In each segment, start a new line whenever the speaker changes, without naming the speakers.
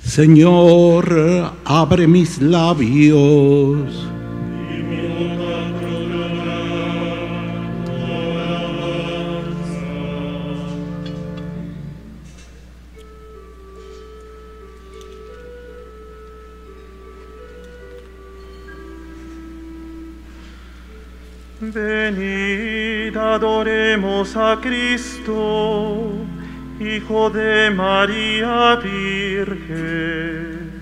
Señor, abre mis labios.
Y mi boca proclamará tu alabanza. Venid, adoremos a Cristo, Hijo de María Virgen.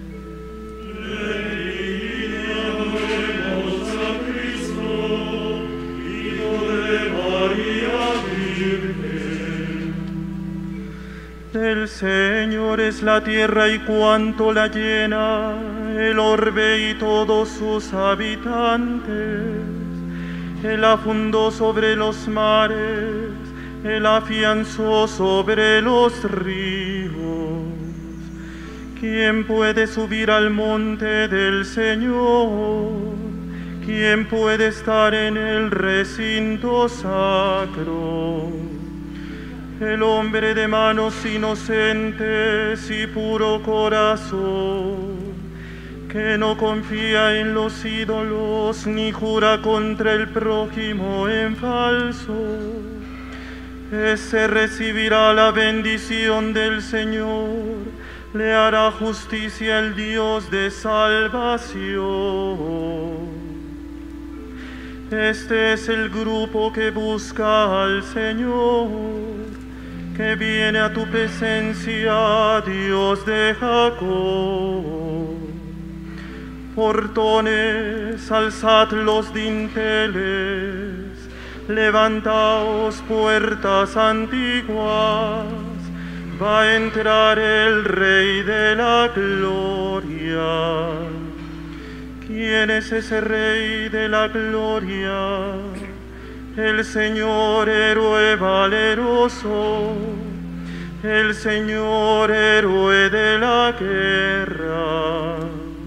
Venid, adoremos a Cristo, Hijo de María Virgen. El Señor es la tierra y cuanto la llena, el orbe y todos sus habitantes. Él la fundó sobre los mares, Él la afianzó sobre los ríos. ¿Quién puede subir al monte del Señor? ¿Quién puede estar en el recinto sacro? El hombre de manos inocentes y puro corazón, que no confía en los ídolos ni jura contra el prójimo en falso. Ese recibirá la bendición del Señor, le hará justicia el Dios de salvación. Este es el grupo que busca al Señor, que viene a tu presencia, Dios de Jacob. Portones, alzad los dinteles, levantaos puertas antiguas, va a entrar el Rey de la Gloria. ¿Quién es ese Rey de la Gloria? El Señor héroe valeroso, el Señor héroe de la guerra.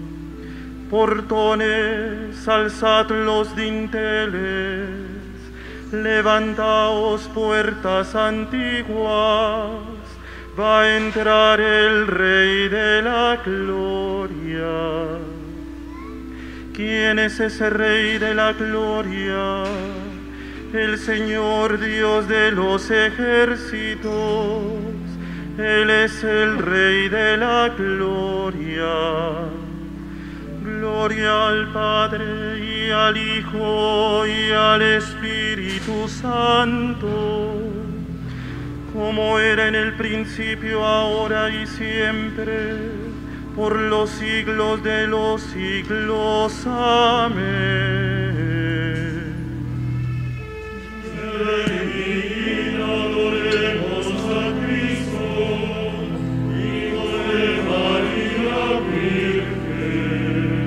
Portones, alzad los dinteles, levantaos puertas antiguas, va a entrar el Rey de la Gloria. ¿Quién es ese Rey de la Gloria? El Señor Dios de los ejércitos, Él es el Rey de la Gloria. Gloria al Padre, y al Hijo, y al Espíritu Santo, como era en el principio, ahora y siempre, por los siglos de los siglos. Amén. Venid, adoremos a Cristo, Hijo de María Virgen.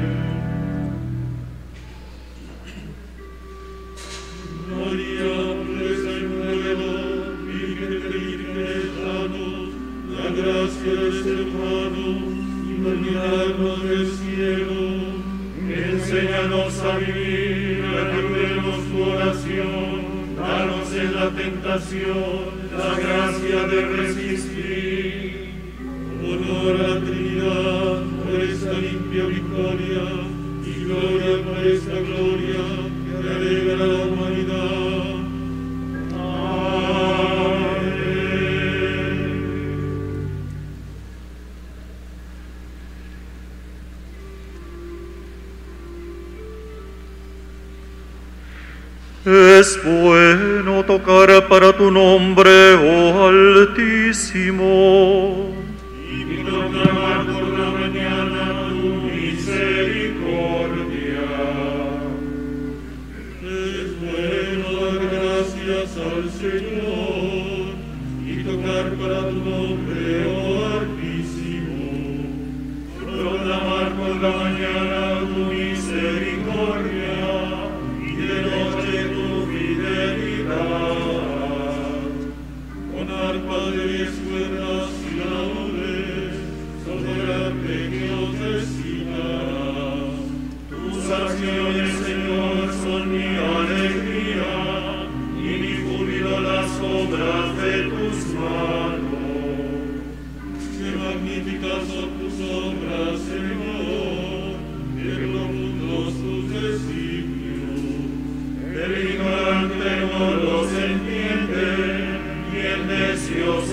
María, pureza y nueva, Virgen de vírgenes danos, la gracia de ser humanos y los milagros del cielo. Enséñanos a vivir, ayúdenos tu oración, danos en la tentación la gracia de resistir. Honor a la Trinidad por esta limpia victoria y gloria por esta gloria que alegra a la humanidad. Amén. Es bueno tocar para tu nombre, oh Altísimo, y proclamar por la mañana tu misericordia. Es bueno dar gracias al Señor y tocar para tu nombre, oh Altísimo, proclamar por la mañana tu misericordia y de noche tu fidelidad. Con arpa de 10 cuerdas y laudes, soberano Dios destinarás. Tus acciones, Señor, son mi alegría y mi júbilo las obras de tus manos. Qué magníficas son tus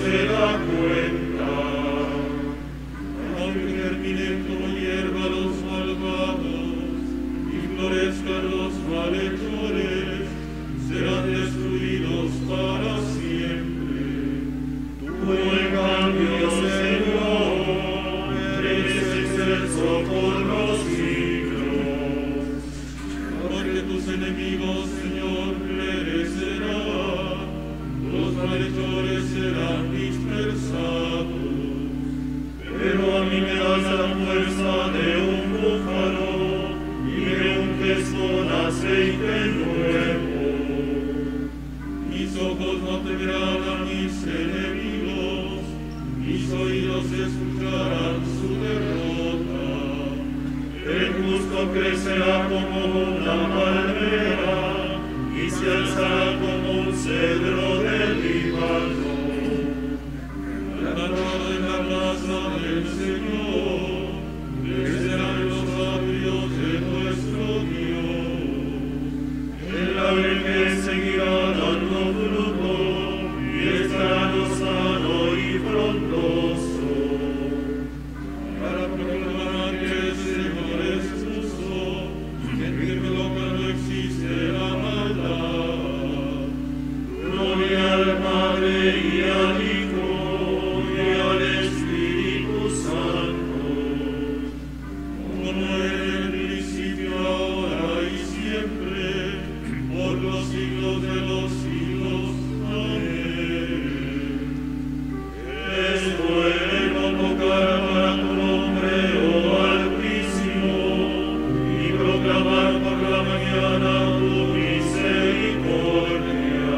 se da cuenta. Aunque germinen como hierba los malvados y florezcan los malhechores, serán destruidos para siempre. Tú en cambio, Señor, eres excelso por los siglos. Porque tus enemigos, Señor, perecerán, los malhechores serán dispersados. Pero a mí me das la fuerza de un búfalo y me unges con aceite nuevo. Mis ojos no temerán a mis enemigos, mis oídos escucharán su derrota. El justo crecerá como una palmera y se alzará como un cedro del Líbano. Plantado en la plaza del Señor, crecerán los atrios de nuestro Dios. El laurel seguirá dando fruto y estará sano y frondoso. Para proclamar que el Señor es justo, que en firme boca no existe la maldad. Gloria al Padre y al Hijo y al Espíritu Santo, como era en el principio, ahora y siempre, por los siglos de los siglos. Amén. Es bueno tocar para tu nombre, oh Altísimo, y proclamar por la mañana tu misericordia.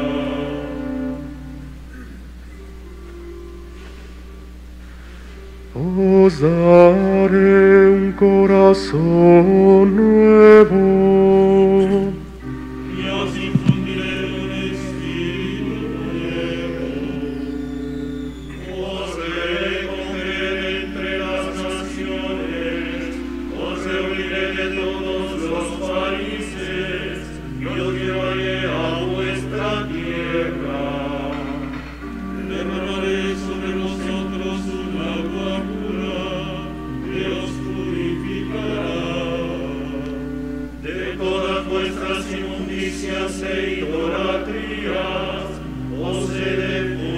Os daré un corazón nuevo.
Y os infundiré un espíritu nuevo. Os recogeré entre las naciones, os reuniré de todos los países, y os llevaré a vuestra tierra. Derramaré sobre vosotros un agua pura, que os purificará. De todas vuestras inmundicias e idolatrías os he de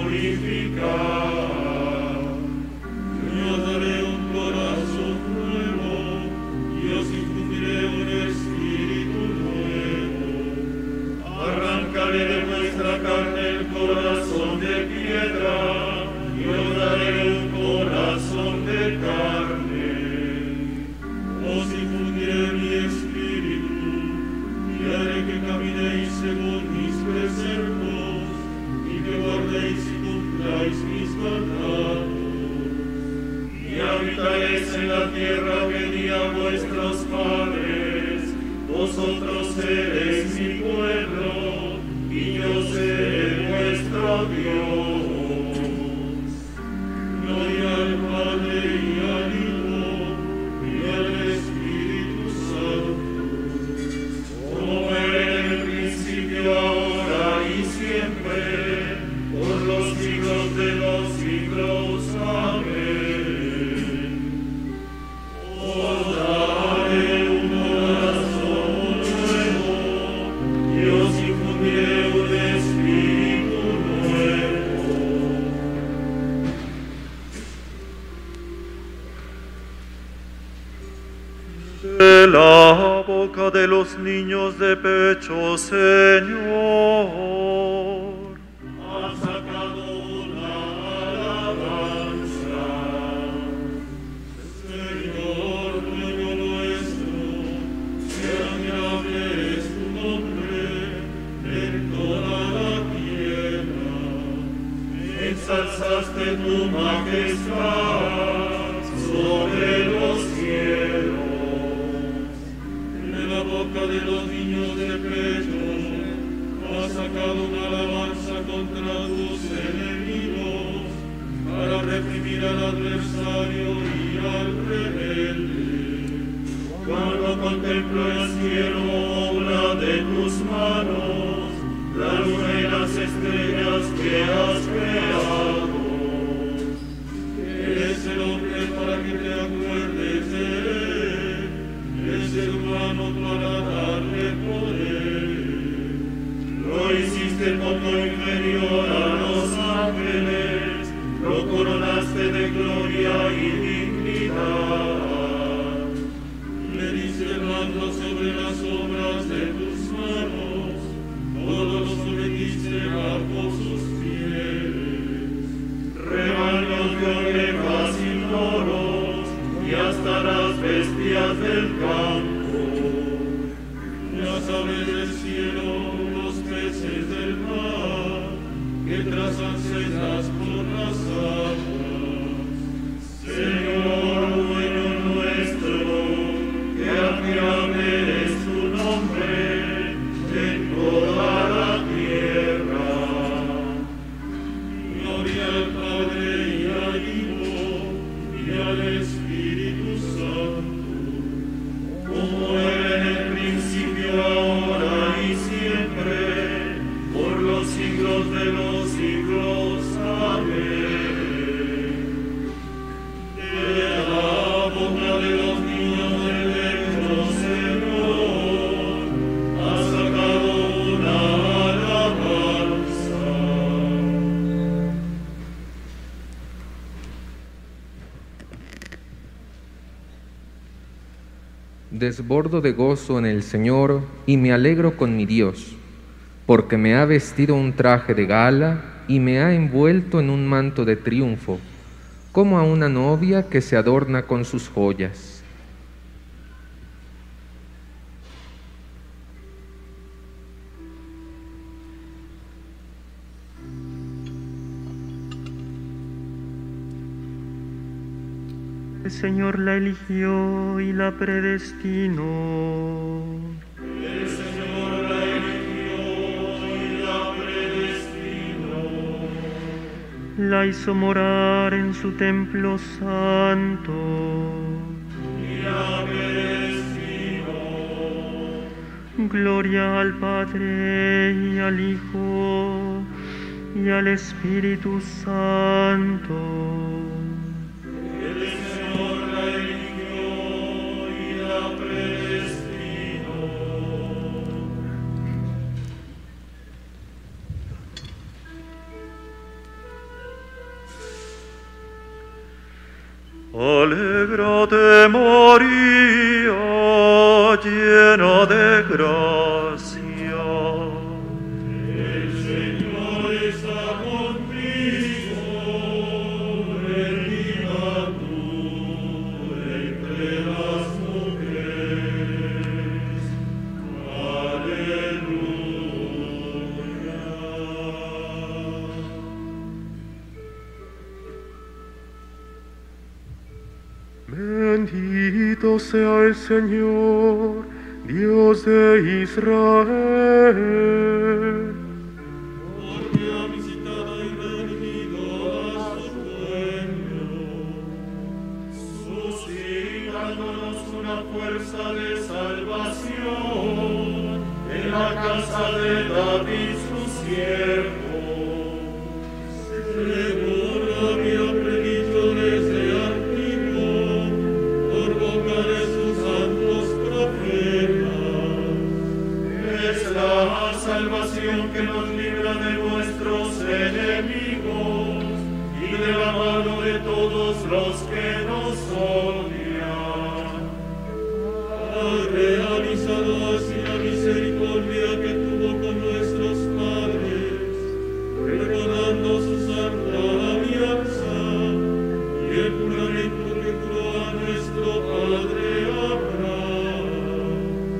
purificar. Y os daré un corazón nuevo y os infundiré un espíritu nuevo. Arrancaré de vuestra carne el corazón de piedra y os daré un corazón de carne. Os infundiré mi espíritu y haré que caminéis según mis preceptos y que guardéis y cumpláis mis mandatos. Y habitaréis en la tierra que di a vuestros padres. Vosotros seréis mi pueblo y yo seré vuestro Dios. Gloria al Padre y al Hijo y al Espíritu Santo, como era en el principio, ahora y siempre, por los siglos de los siglos. Amén. Os daré un corazón nuevo y os infundiré un espíritu nuevo.
De la boca de los niños de pecho, Señor.
Ha sacado una alabanza. Señor, dueño nuestro, qué admirable es tu nombre en toda la tierra. Ensalzaste tu majestad sobre los cielos. De la boca de los niños de pecho has sacado una alabanza contra tus enemigos para reprimir al adversario y al rebelde. Cuando contemplo el cielo, obra de tus manos, la luna y las estrellas que has creado. de ovejas y toros, y hasta las bestias del campo, las aves del cielo, los peces del mar, que trazan sendas por las aguas. Señor, dueño nuestro, que admirable es tu nombre en toda la tierra. Gloria al Padre y al Hijo y al Espíritu Santo, como era en el principio, ahora y siempre, por los siglos de los siglos. Amén. De la boca de los niños del lecho, Señor, has sacado una alabanza.
Desbordo de gozo en el Señor y me alegro con mi Dios, porque me ha vestido un traje de gala y me ha envuelto en un manto de triunfo, como a una novia que se adorna con sus joyas.
El Señor la eligió y la predestinó.
El Señor la eligió y la predestinó.
La hizo morar en su templo santo.
Y la predestinó.
Gloria al Padre y al Hijo y al Espíritu Santo.
El Señor la eligió y la predestinó.
Alégrate, María, llena de gracia.
El Señor está contigo, bendita tú entre las mujeres.
Bendito sea el Señor, Dios de Israel.
Porque ha visitado y redimido a su pueblo, suscitándonos una fuerza de salvación en la casa de David su siervo. Según había predicho desde antiguo por boca de sus santos profetas. Es la salvación que nos libra de nuestros enemigos y de la mano de todos los que nos odian. Ha realizado así la misericordia que tuvo con nuestros padres, recordando su santa alianza y el juramento que juró a nuestro padre Abraham,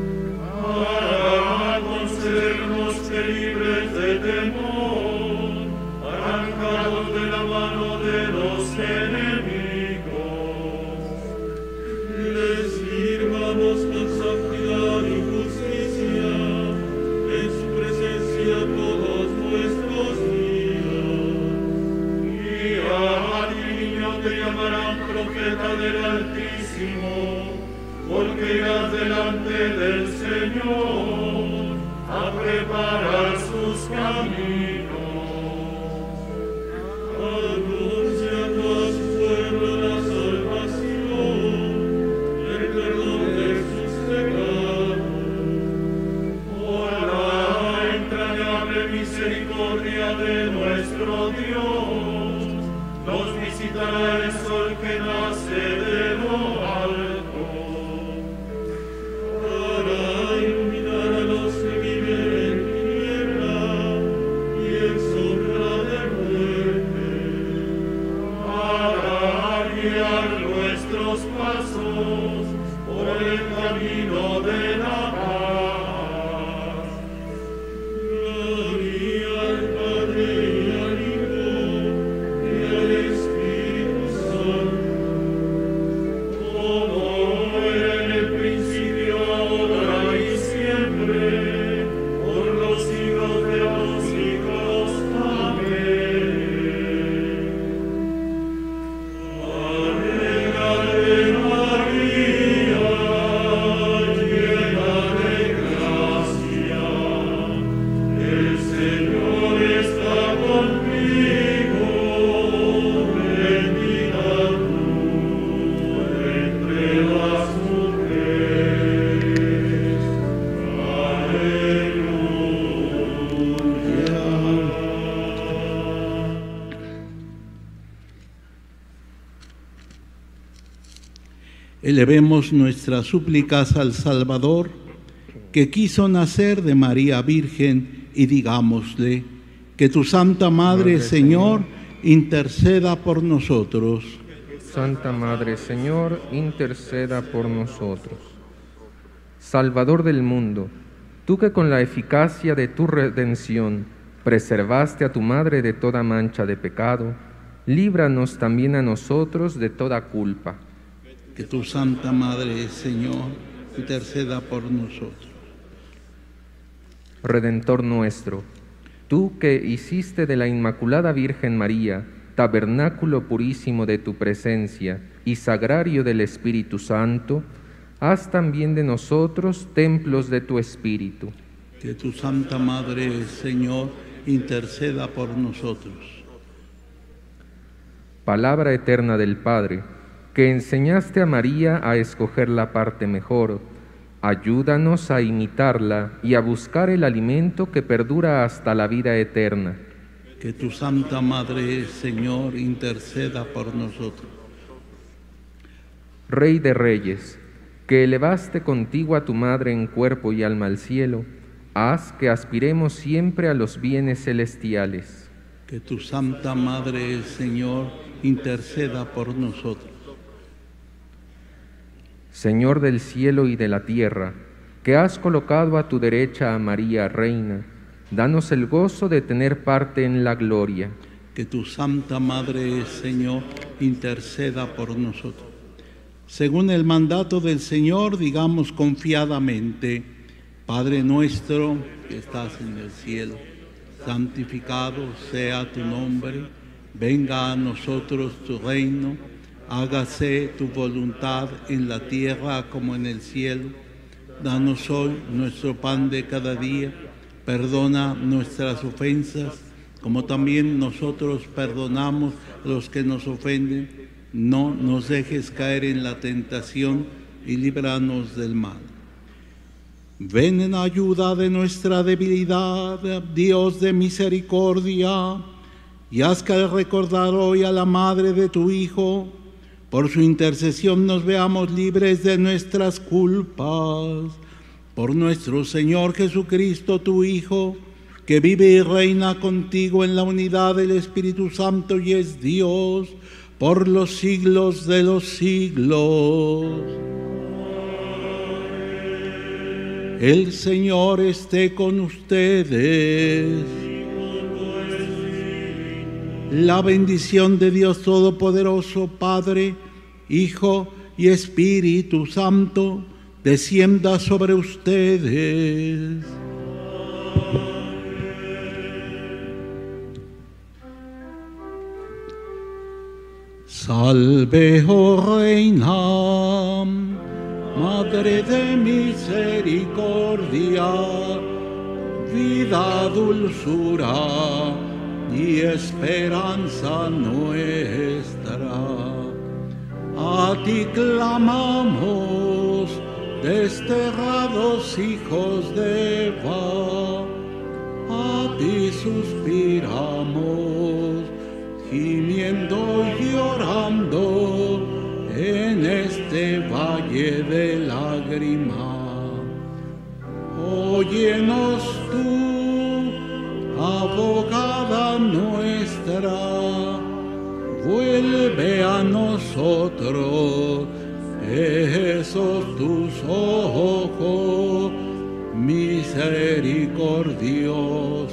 para concedernos que libres de temor, arrancados de la mano de los enemigos, les sirvamos con santidad y justicia en su presencia todos nuestros días. Y a ti, niño, te llamarán profeta del Altísimo, porque irás delante del Señor a preparar sus caminos. Anunciando a su pueblo la salvación y el perdón de sus pecados. Por la entrañable misericordia de nuestro Dios, nos visitará el sol que nace de lo alto, para iluminar a los que viven en tiniebla y en sombra de muerte, para guiar nuestros pasos por el camino de la paz. Gloria al Padre y al Hijo y al Espíritu Santo, como era en el principio, ahora y siempre, por los siglos de los siglos. Amén. Alégate María, llena de gracia, el Señor está contigo, bendita tú entre las mujeres.
Elevemos nuestras súplicas al Salvador, que quiso nacer de María Virgen, y digámosle: que tu Santa Madre, Señor, interceda por nosotros.
Santa Madre, Señor, interceda por nosotros. Salvador del mundo, tú que con la eficacia de tu redención preservaste a tu Madre de toda mancha de pecado, líbranos también a nosotros de toda culpa.
Que tu Santa Madre, Señor, interceda por nosotros.
Redentor nuestro, tú que hiciste de la Inmaculada Virgen María tabernáculo purísimo de tu presencia y sagrario del Espíritu Santo, haz también de nosotros templos de tu Espíritu.
Que tu Santa Madre, Señor, interceda por nosotros.
Palabra eterna del Padre, que enseñaste a María a escoger la parte mejor, ayúdanos a imitarla y a buscar el alimento que perdura hasta la vida eterna.
Que tu Santa Madre, Señor, interceda por nosotros.
Rey de Reyes, que elevaste contigo a tu Madre en cuerpo y alma al cielo, haz que aspiremos siempre a los bienes celestiales.
Que tu Santa Madre, Señor, interceda por nosotros.
Señor del cielo y de la tierra, que has colocado a tu derecha a María Reina, danos el gozo de tener parte en la gloria.
Que tu Santa Madre, Señor, interceda por nosotros. Según el mandato del Señor, digamos confiadamente: Padre nuestro que estás en el cielo, santificado sea tu nombre, venga a nosotros tu reino, hágase tu voluntad en la tierra como en el cielo. Danos hoy nuestro pan de cada día, perdona nuestras ofensas, como también nosotros perdonamos a los que nos ofenden. No nos dejes caer en la tentación y líbranos del mal. Ven en ayuda de nuestra debilidad, Dios de misericordia, y haz que al recordar hoy a la Madre de tu Hijo, por su intercesión nos veamos libres de nuestras culpas. Por nuestro Señor Jesucristo, tu Hijo, que vive y reina contigo en la unidad del Espíritu Santo y es Dios por los siglos de los siglos. El Señor esté con ustedes. La bendición de Dios Todopoderoso, Padre, Hijo y Espíritu Santo, descienda sobre ustedes. Salve, oh Reina, Madre de misericordia, vida, dulzura y esperanza nuestra. A ti clamamos, desterrados hijos de Eva, a ti suspiramos, gimiendo y llorando en este valle de lágrimas. Óyenos tú, abogada nuestra, vuelve vuelve a nosotros esos tus ojos misericordiosos,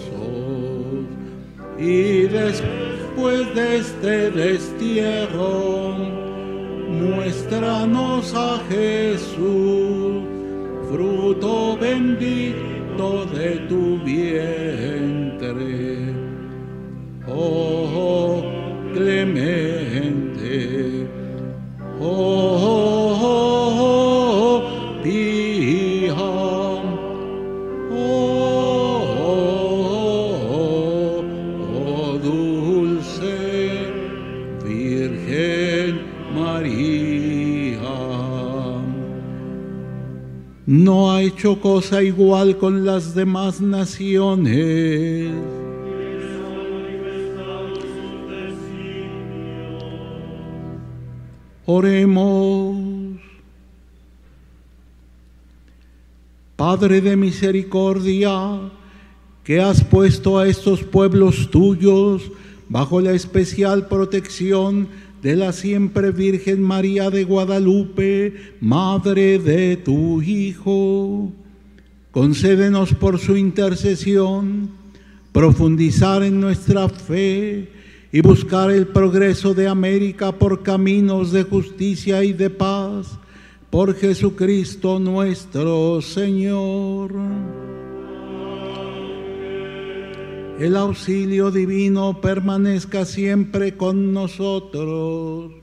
y después de este destierro, muéstranos a Jesús, fruto bendito de tu vientre. Oh clemente, oh pía, oh dulce Virgen María. No ha hecho cosa igual con las demás naciones. Oremos. Padre de misericordia, que has puesto a estos pueblos tuyos bajo la especial protección de la siempre Virgen María de Guadalupe, Madre de tu Hijo, concédenos por su intercesión profundizar en nuestra fe y buscar el progreso de América por caminos de justicia y de paz, por Jesucristo nuestro Señor. El auxilio divino permanezca siempre con nosotros.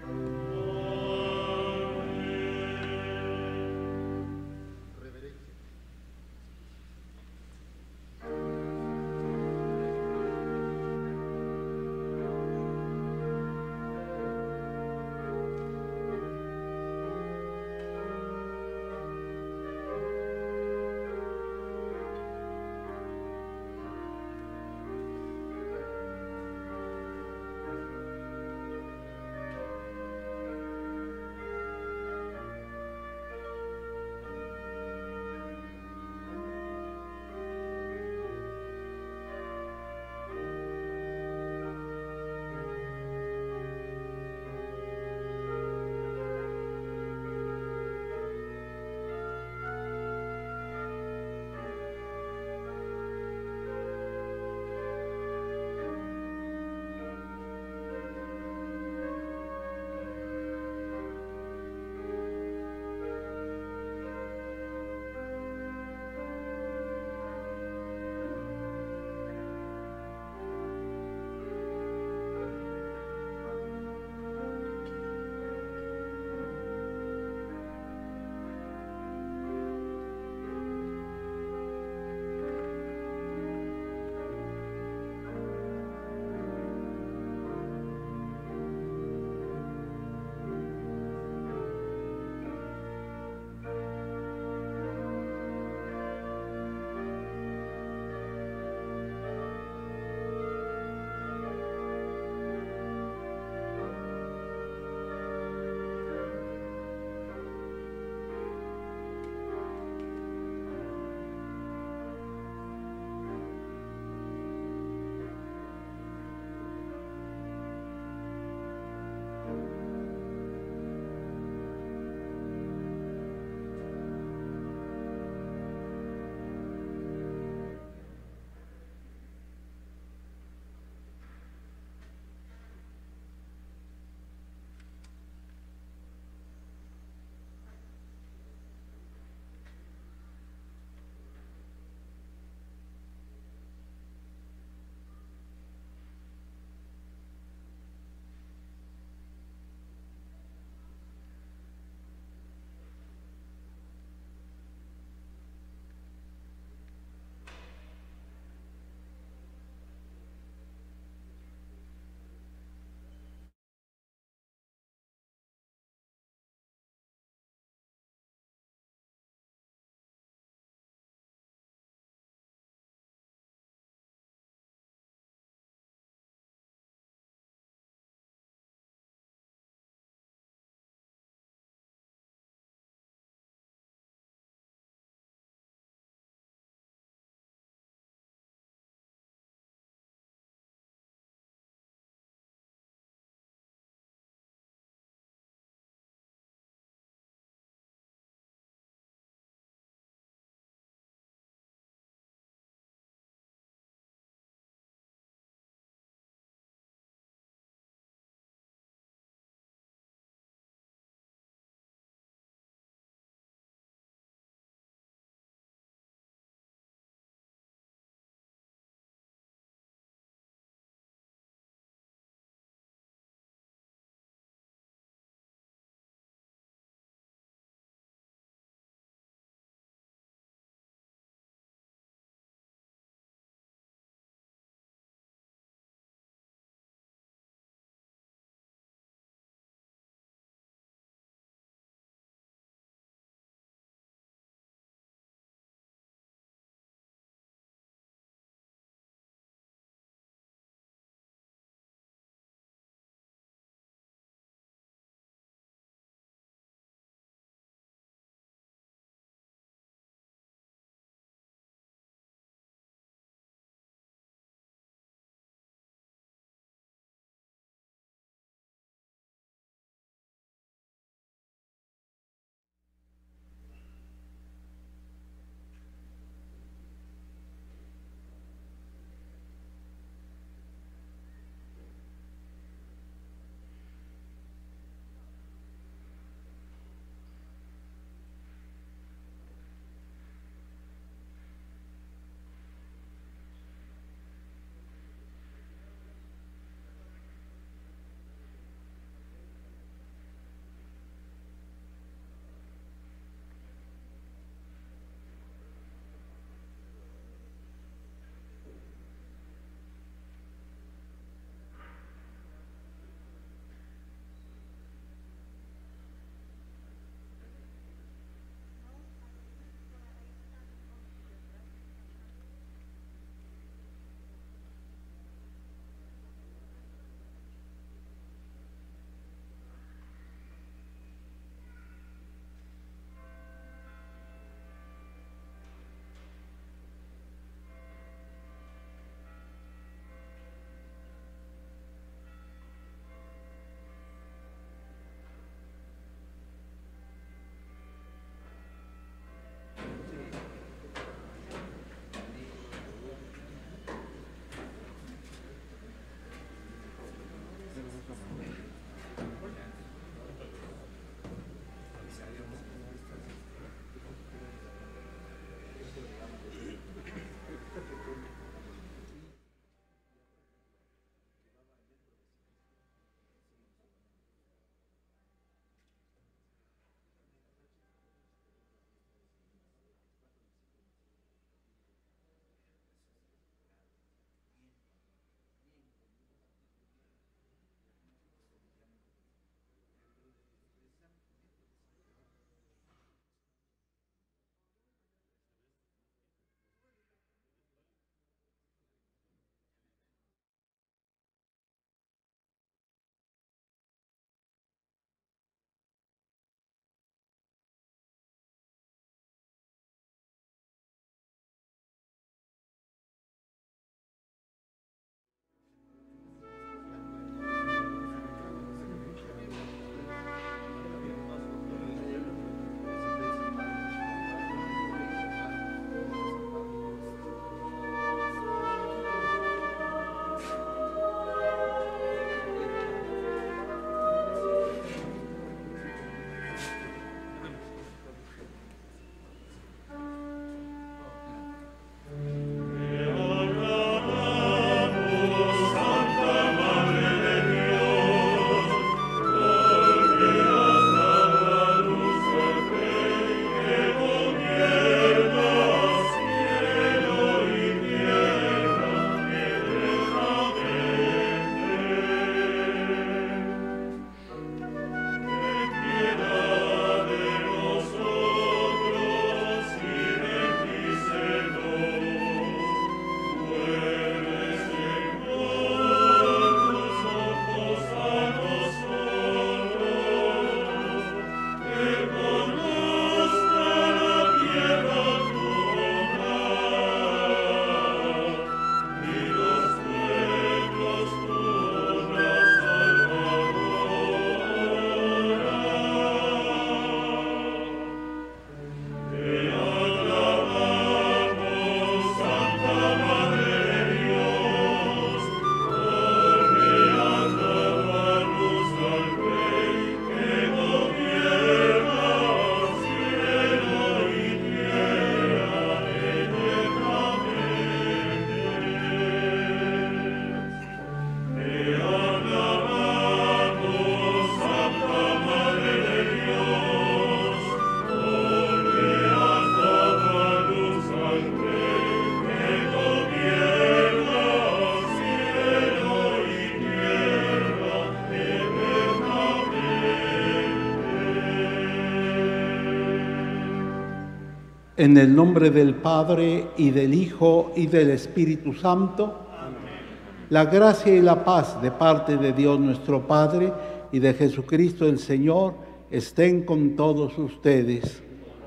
En el nombre del Padre, y del Hijo, y del Espíritu Santo. Amén. La gracia y la paz de parte de Dios nuestro Padre y de Jesucristo el Señor estén con todos ustedes.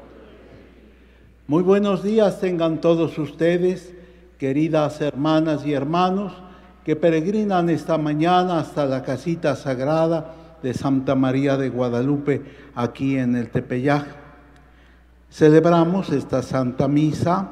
Muy buenos días tengan todos ustedes, queridas hermanas y hermanos, que peregrinan esta mañana hasta la casita sagrada de Santa María de Guadalupe, aquí en el Tepeyac. Celebramos esta Santa Misa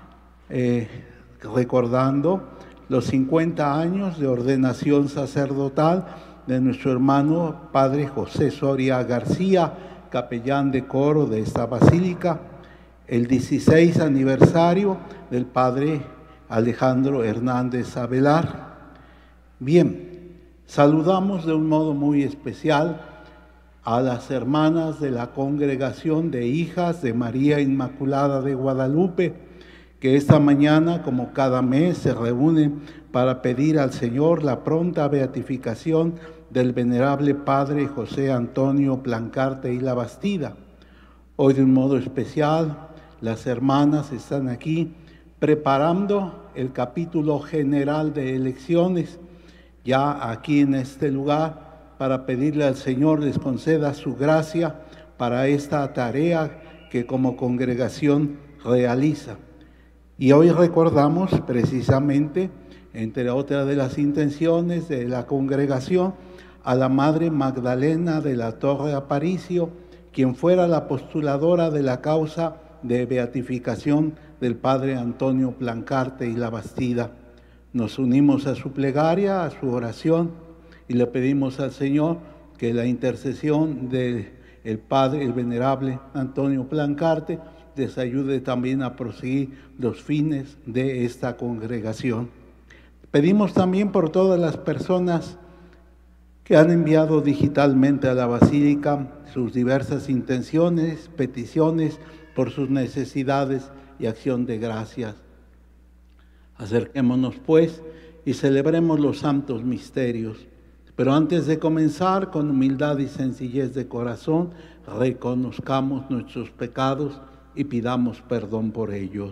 recordando los 50 años de ordenación sacerdotal de nuestro hermano Padre José Soria García, capellán de coro de esta basílica, el 16 aniversario del Padre Alejandro Hernández Avelar. Bien, saludamos de un modo muy especial a las hermanas de la Congregación de Hijas de María Inmaculada de Guadalupe, que esta mañana, como cada mes, se reúnen para pedir al Señor la pronta beatificación del venerable Padre José Antonio Plancarte y Labastida. Hoy, de un modo especial, las hermanas están aquí preparando el capítulo general de elecciones, ya aquí en este lugar, para pedirle al Señor les conceda su gracia para esta tarea que como congregación realiza. Y hoy recordamos precisamente, entre otras de las intenciones de la congregación, a la Madre Magdalena de la Torre Aparicio, quien fuera la postuladora de la causa de beatificación del Padre Antonio Plancarte y Labastida. Nos unimos a su plegaria, a su oración, y le pedimos al Señor que la intercesión del Padre, el venerable Antonio Plancarte, les ayude también a proseguir los fines de esta congregación. Pedimos también por todas las personas que han enviado digitalmente a la Basílica sus diversas intenciones, peticiones por sus necesidades y acción de gracias. Acerquémonos pues y celebremos los santos misterios. Pero antes de comenzar, con humildad y sencillez de corazón, reconozcamos nuestros pecados y pidamos perdón por ellos.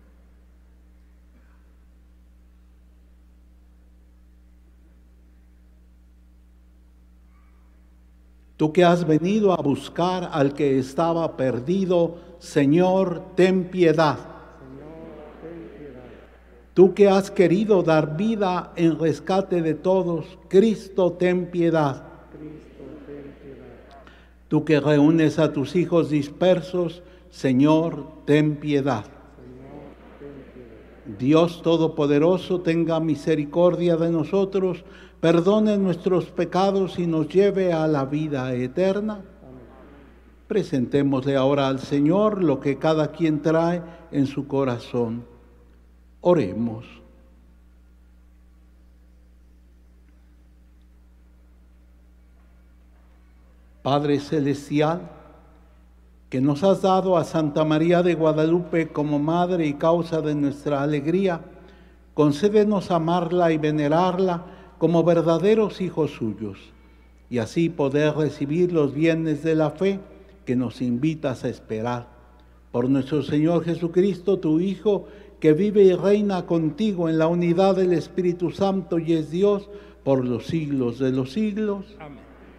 Tú que has venido a buscar al que estaba perdido, Señor, ten piedad. Tú que has querido dar vida en rescate de todos, Cristo, ten piedad. Tú que reúnes a tus hijos dispersos, Señor, ten piedad. Dios Todopoderoso, tenga misericordia de nosotros, perdone nuestros pecados y nos lleve a la vida eterna. Presentémosle ahora al Señor lo que cada quien trae en su corazón. Oremos. Padre Celestial, que nos has dado a Santa María de Guadalupe como madre y causa de nuestra alegría, concédenos amarla y venerarla como verdaderos hijos suyos, y así poder recibir los bienes de la fe que nos invitas a esperar. Por nuestro Señor Jesucristo, tu Hijo, que vive y reina contigo en la unidad del Espíritu Santo y es Dios por los siglos de los siglos. Amén.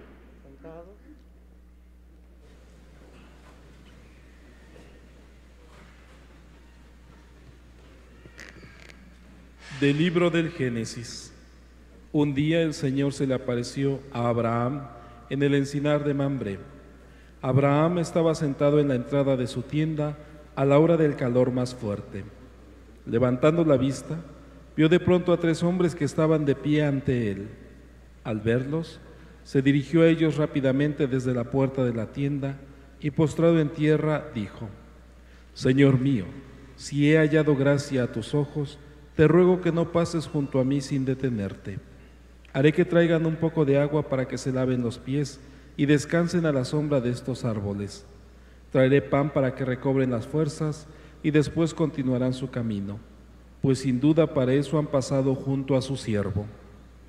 Del libro del Génesis. Un día el Señor se le apareció a Abraham en el encinar de Mambré. Abraham estaba sentado en la entrada de su tienda a la hora del calor más fuerte. Levantando la vista, vio de pronto a 3 hombres que estaban de pie ante él. Al verlos, se dirigió a ellos rápidamente desde la puerta de la tienda y postrado en tierra dijo: Señor mío, si he hallado gracia a tus ojos, te ruego que no pases junto a mí sin detenerte. Haré que traigan un poco de agua para que se laven los pies y descansen a la sombra de estos árboles. Traeré pan para que recobren las fuerzas y después continuarán su camino, pues sin duda para eso han pasado junto a su siervo.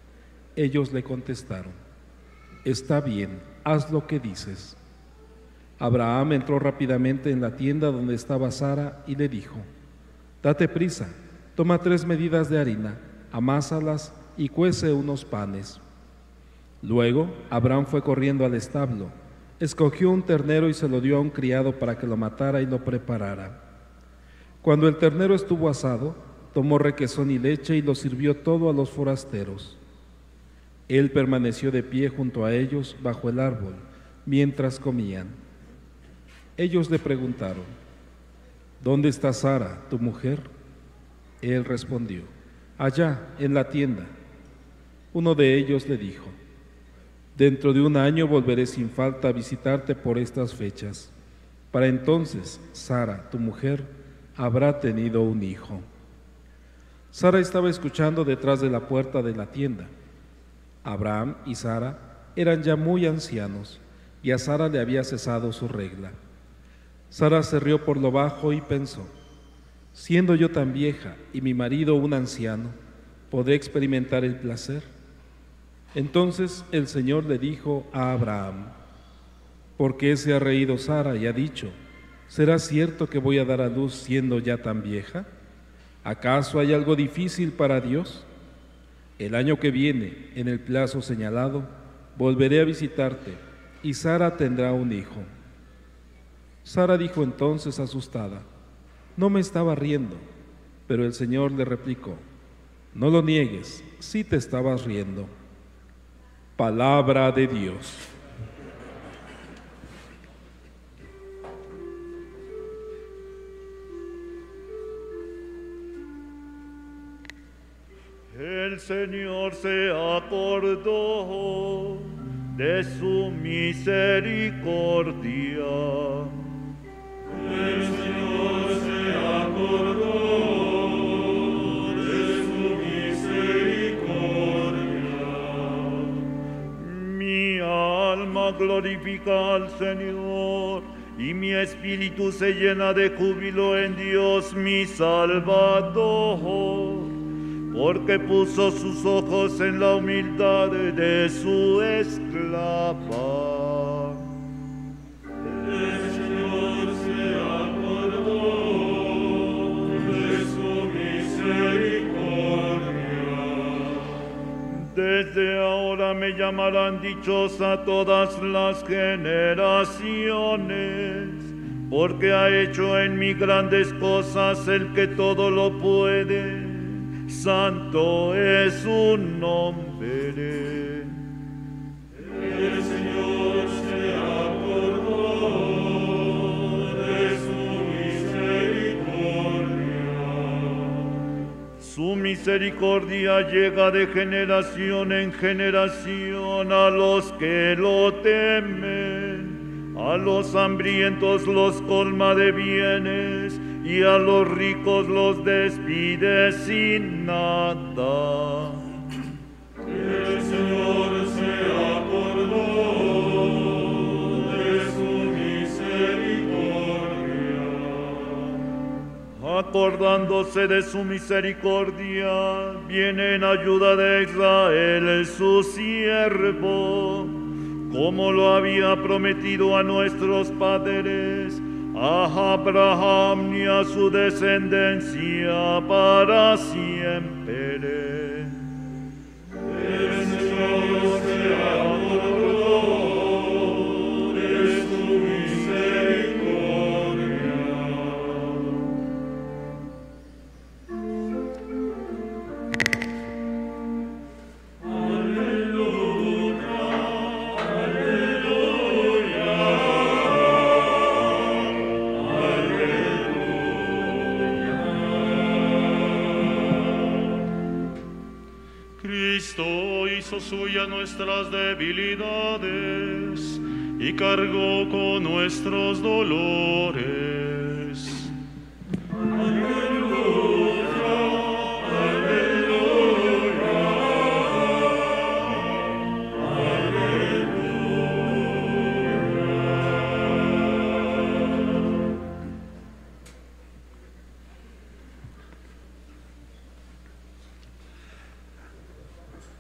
Ellos le contestaron: Está bien, haz lo que dices. Abraham entró rápidamente en la tienda donde estaba Sara y le dijo: «Date prisa, toma 3 medidas de harina, amásalas y cuece unos panes». Luego Abraham fue corriendo al establo, escogió un ternero y se lo dio a un criado para que lo matara y lo preparara. Cuando el ternero estuvo asado, tomó requesón y leche y lo sirvió todo a los forasteros. Él permaneció de pie junto a ellos bajo el árbol, mientras comían. Ellos le preguntaron: «¿Dónde está Sara, tu mujer?». Él respondió: «Allá, en la tienda». Uno de ellos le dijo: «Dentro de 1 año volveré sin falta a visitarte por estas fechas. Para entonces, Sara, tu mujer, habrá tenido un hijo». Sara estaba escuchando detrás de la puerta de la tienda. Abraham y Sara eran ya muy ancianos, y a Sara le había cesado su regla. Sara se rió por lo bajo y pensó: «Siendo yo tan vieja y mi marido un anciano, ¿podré experimentar el placer?». Entonces el Señor le dijo a Abraham: «¿Por qué se ha reído Sara y ha dicho: ¿será cierto que voy a dar a luz siendo ya tan vieja? ¿Acaso hay algo difícil para Dios? El año que viene, en el plazo señalado, volveré a visitarte y Sara tendrá un hijo». Sara dijo entonces asustada: «No me estaba riendo». Pero el Señor le replicó: «No lo niegues, sí te estabas riendo». Palabra de Dios.
El Señor se acordó de su misericordia.
El Señor se acordó de su misericordia.
Mi alma glorifica al Señor, y mi espíritu se llena de júbilo en Dios mi Salvador, porque puso sus ojos en la humildad de su esclava.
El Señor se acordó de su misericordia.
Desde ahora me llamarán dichosa todas las generaciones, porque ha hecho en mí grandes cosas el que todo lo puede. Santo es su nombre.
El Señor se acordó de su misericordia.
Su misericordia llega de generación en generación a los que lo temen. A los hambrientos los colma de bienes, y a los ricos los despide sin nada.
El Señor se acordó de su misericordia.
Acordándose de su misericordia, viene en ayuda de Israel su siervo, como lo había prometido a nuestros padres, a Abraham y a su descendencia para siempre.
El Señor se acordó de su misericordia. Aleluya, aleluya.
Cristo hizo suya nuestras debilidades y cargó con nuestros dolores.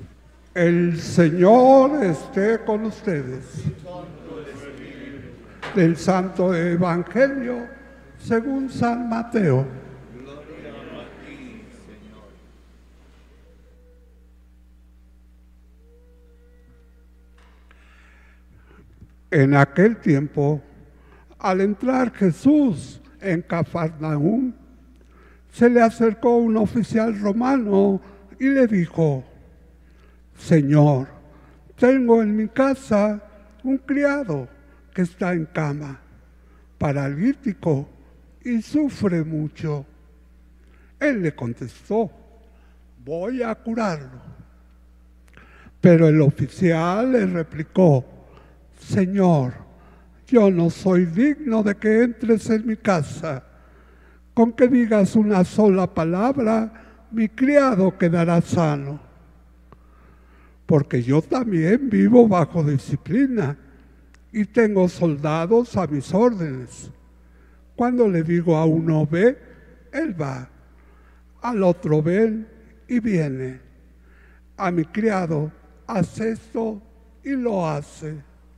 El Señor esté con ustedes. Del Santo Evangelio según San Mateo.
Gloria a ti, Señor.
En aquel tiempo, al entrar Jesús en Cafarnaúm, se le acercó un oficial romano y le dijo: Señor, tengo en mi casa un criado que está en cama, paralítico, y sufre mucho. Él le contestó: voy a curarlo. Pero el oficial le replicó: Señor, yo no soy digno de que entres en mi casa. Con que digas una sola palabra, mi criado quedará sano. Porque yo también vivo bajo disciplina y tengo soldados a mis órdenes. Cuando le digo a uno ve, él va. Al otro ven y viene. A mi criado, haz esto y lo hace.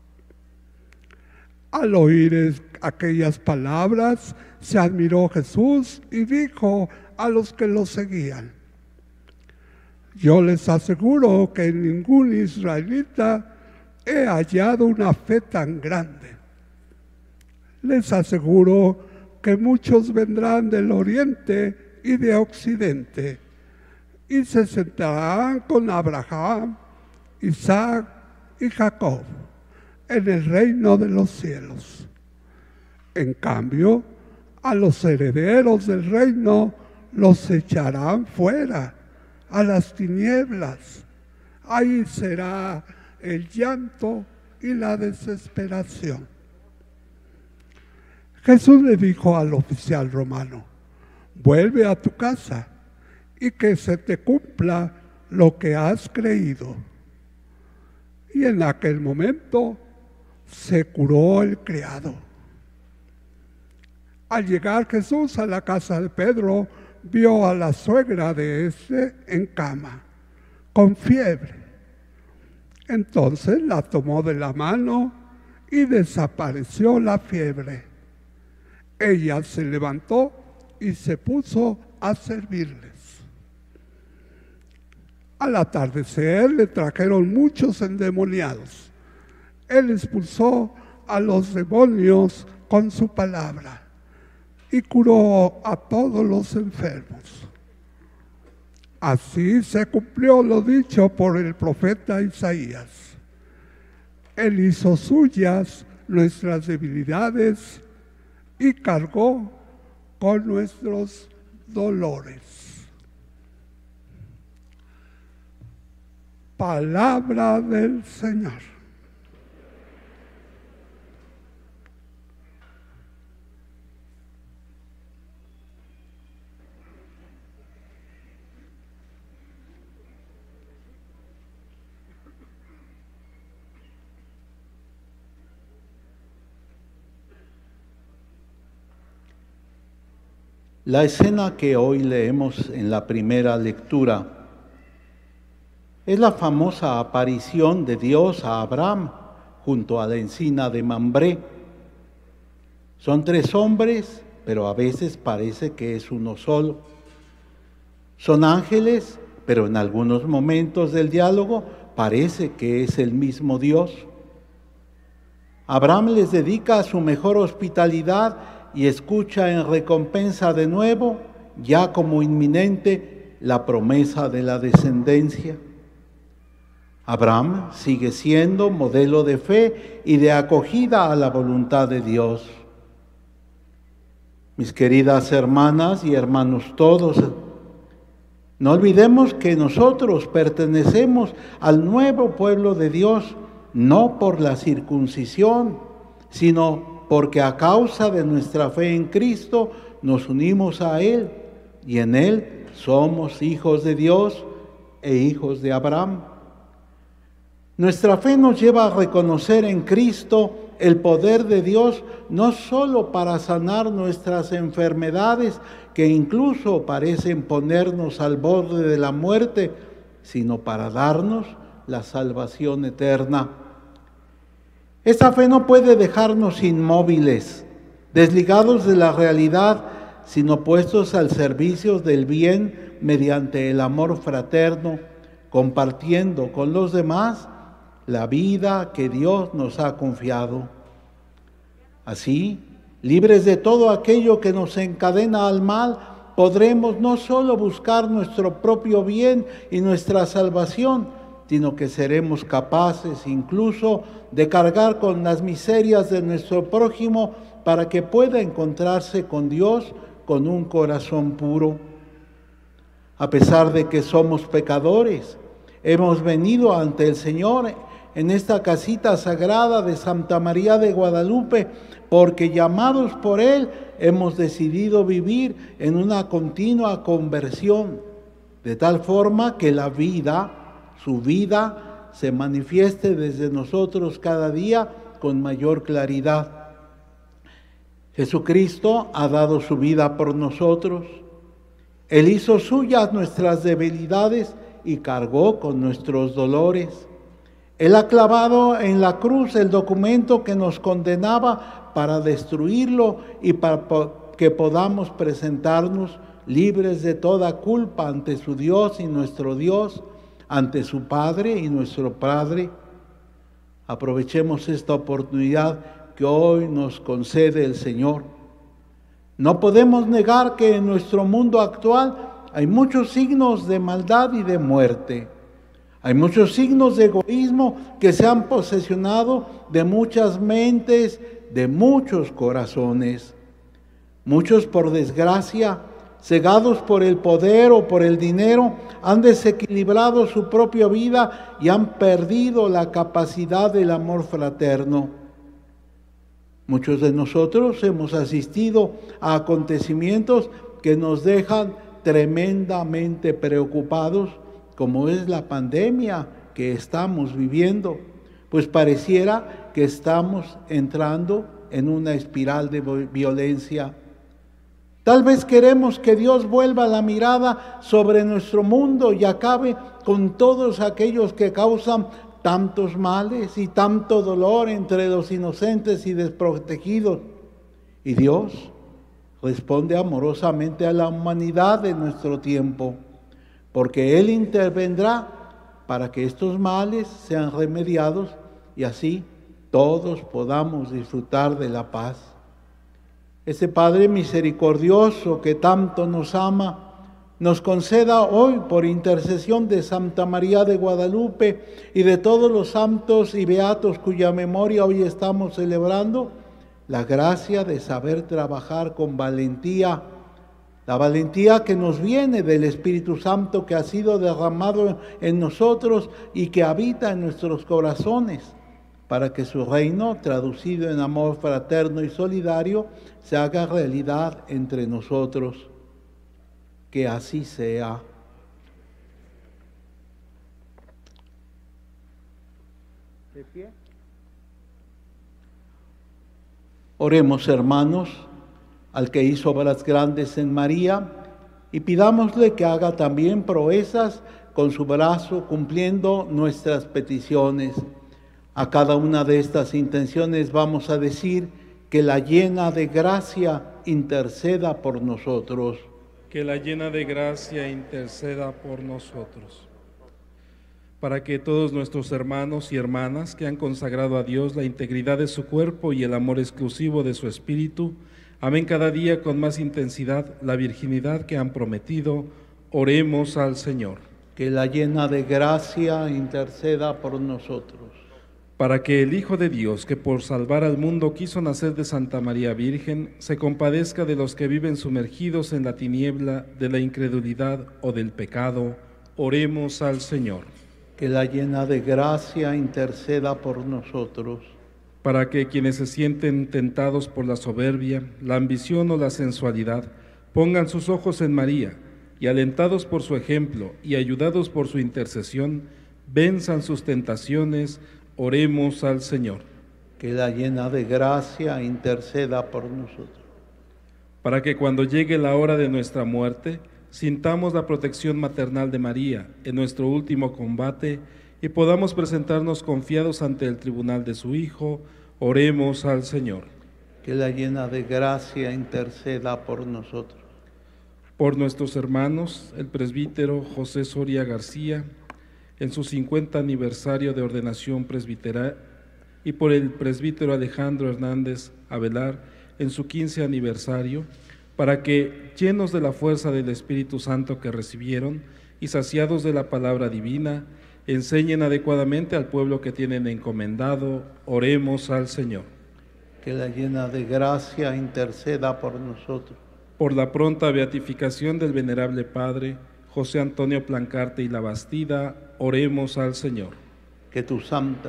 Al oír aquellas palabras, se admiró Jesús y dijo a los que lo seguían: yo les aseguro que en ningún israelita he hallado una fe tan grande. Les aseguro que muchos vendrán del oriente y de occidente y se sentarán con Abraham, Isaac y Jacob en el reino de los cielos. En cambio, a los herederos del reino los echarán fuera, a las tinieblas. Ahí será el llanto y la desesperación. Jesús le dijo al oficial romano: vuelve a tu casa y que se te cumpla lo que has creído. Y en aquel momento se curó el criado. Al llegar Jesús a la casa de Pedro, vio a la suegra de éste en cama, con fiebre. Entonces la tomó de la mano y desapareció la fiebre. Ella se levantó y se puso a servirles. Al atardecer le trajeron muchos endemoniados. Él expulsó a los demonios con su palabra y curó a todos los enfermos. Así se cumplió lo dicho por el profeta Isaías. Él hizo suyas nuestras debilidades y cargó con nuestros dolores. Palabra del Señor.
La escena que hoy leemos en la primera lectura es la famosa aparición de Dios a Abraham junto a la encina de Mambré. Son tres hombres, pero a veces parece que es uno solo. Son ángeles, pero en algunos momentos del diálogo parece que es el mismo Dios. Abraham les dedica su mejor hospitalidad y escucha en recompensa de nuevo, ya como inminente, la promesa de la descendencia. Abraham sigue siendo modelo de fe y de acogida a la voluntad de Dios. Mis queridas hermanas y hermanos todos, no olvidemos que nosotros pertenecemos al nuevo pueblo de Dios, no por la circuncisión, sino porque a causa de nuestra fe en Cristo nos unimos a Él y en Él somos hijos de Dios e hijos de Abraham. Nuestra fe nos lleva a reconocer en Cristo el poder de Dios no solo para sanar nuestras enfermedades que incluso parecen ponernos al borde de la muerte, sino para darnos la salvación eterna. Esta fe no puede dejarnos inmóviles, desligados de la realidad, sino puestos al servicio del bien mediante el amor fraterno, compartiendo con los demás la vida que Dios nos ha confiado. Así, libres de todo aquello que nos encadena al mal, podremos no solo buscar nuestro propio bien y nuestra salvación, sino que seremos capaces incluso de cargar con las miserias de nuestro prójimo para que pueda encontrarse con Dios con un corazón puro. A pesar de que somos pecadores, hemos venido ante el Señor en esta casita sagrada de Santa María de Guadalupe, porque llamados por Él hemos decidido vivir en una continua conversión, de tal forma que la vida, su vida, se manifieste desde nosotros cada día con mayor claridad. Jesucristo ha dado su vida por nosotros. Él hizo suyas nuestras debilidades y cargó con nuestros dolores. Él ha clavado en la cruz el documento que nos condenaba para destruirlo y para que podamos presentarnos libres de toda culpa ante su Dios y nuestro Dios, ante su Padre y nuestro Padre. Aprovechemos esta oportunidad que hoy nos concede el Señor. No podemos negar que en nuestro mundo actual hay muchos signos de maldad y de muerte. Hay muchos signos de egoísmo que se han posesionado de muchas mentes, de muchos corazones. Muchos, por desgracia, cegados por el poder o por el dinero, han desequilibrado su propia vida y han perdido la capacidad del amor fraterno. Muchos de nosotros hemos asistido a acontecimientos que nos dejan tremendamente preocupados, como es la pandemia que estamos viviendo, pues pareciera que estamos entrando en una espiral de violencia. Tal vez queremos que Dios vuelva la mirada sobre nuestro mundo y acabe con todos aquellos que causan tantos males y tanto dolor entre los inocentes y desprotegidos. Y Dios responde amorosamente a la humanidad de nuestro tiempo, porque Él intervendrá para que estos males sean remediados y así todos podamos disfrutar de la paz. Ese Padre misericordioso que tanto nos ama, nos conceda hoy, por intercesión de Santa María de Guadalupe y de todos los santos y beatos cuya memoria hoy estamos celebrando, la gracia de saber trabajar con valentía, la valentía que nos viene del Espíritu Santo que ha sido derramado en nosotros y que habita en nuestros corazones, para que su reino, traducido en amor fraterno y solidario, se haga realidad entre nosotros. Que así sea. ¿De pie? Oremos, hermanos, al que hizo obras grandes en María, y pidámosle que haga también proezas con su brazo, cumpliendo nuestras peticiones. A cada una de estas intenciones vamos a decir que la llena de gracia interceda por nosotros.
Que la llena de gracia interceda por nosotros. Para que todos nuestros hermanos y hermanas que han consagrado a Dios la integridad de su cuerpo y el amor exclusivo de su espíritu, amen cada día con más intensidad la virginidad que han prometido, oremos al Señor.
Que la llena de gracia interceda por nosotros.
Para que el Hijo de Dios, que por salvar al mundo quiso nacer de Santa María Virgen, se compadezca de los que viven sumergidos en la tiniebla de la incredulidad o del pecado, oremos al Señor.
Que la llena de gracia interceda por nosotros.
Para que quienes se sienten tentados por la soberbia, la ambición o la sensualidad, pongan sus ojos en María y, alentados por su ejemplo y ayudados por su intercesión, venzan sus tentaciones, oremos al Señor.
Que la llena de gracia interceda por nosotros.
Para que cuando llegue la hora de nuestra muerte, sintamos la protección maternal de María en nuestro último combate y podamos presentarnos confiados ante el tribunal de su Hijo. Oremos al Señor.
Que la llena de gracia interceda por nosotros.
Por nuestros hermanos, el presbítero José Soria García, en su 50 aniversario de ordenación presbiteral, y por el presbítero Alejandro Hernández Avelar, en su 15 aniversario, para que, llenos de la fuerza del Espíritu Santo que recibieron y saciados de la palabra divina, enseñen adecuadamente al pueblo que tienen encomendado. Oremos al Señor.
Que la llena de gracia interceda por nosotros.
Por la pronta beatificación del venerable Padre José Antonio Plancarte y La Bastida, oremos al Señor.
Que tu santa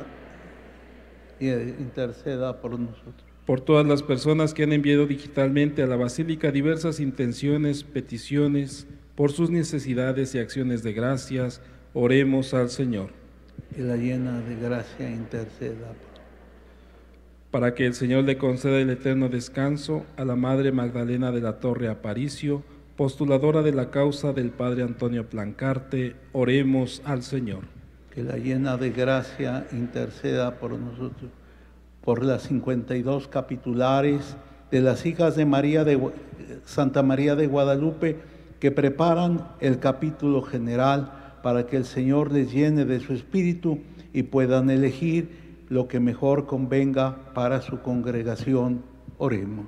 interceda por nosotros.
Por todas las personas que han enviado digitalmente a la Basílica diversas intenciones, peticiones, por sus necesidades y acciones de gracias, oremos al Señor.
Que la llena de gracia interceda.
Para que el Señor le conceda el eterno descanso a la Madre Magdalena de la Torre Aparicio, postuladora de la causa del Padre Antonio Plancarte, oremos al Señor.
Que la llena de gracia interceda por nosotros. Por las 52 capitulares de las hijas de Santa María de Guadalupe que preparan el capítulo general para que el Señor les llene de su espíritu y puedan elegir lo que mejor convenga para su congregación. Oremos.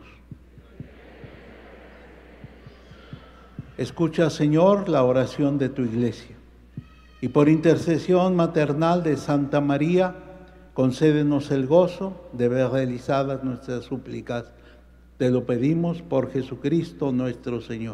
Escucha, Señor, la oración de tu iglesia, y por intercesión maternal de Santa María, concédenos el gozo de ver realizadas nuestras súplicas. Te lo pedimos por Jesucristo nuestro Señor.